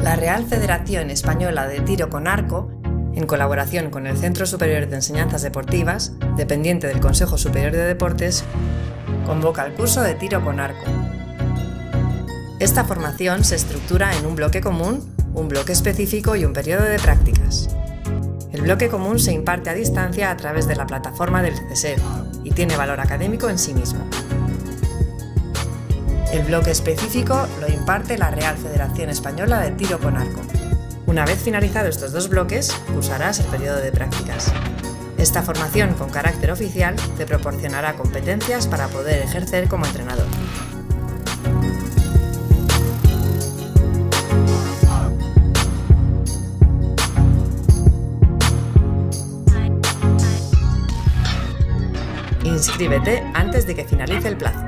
La Real Federación Española de Tiro con Arco, en colaboración con el Centro Superior de Enseñanzas Deportivas, dependiente del Consejo Superior de Deportes, convoca el curso de tiro con arco. Esta formación se estructura en un bloque común, un bloque específico y un periodo de prácticas. El bloque común se imparte a distancia a través de la plataforma del CSED y tiene valor académico en sí mismo. El bloque específico lo imparte la Real Federación Española de Tiro con Arco. Una vez finalizados estos dos bloques, cursarás el periodo de prácticas. Esta formación con carácter oficial te proporcionará competencias para poder ejercer como entrenador. Inscríbete antes de que finalice el plazo.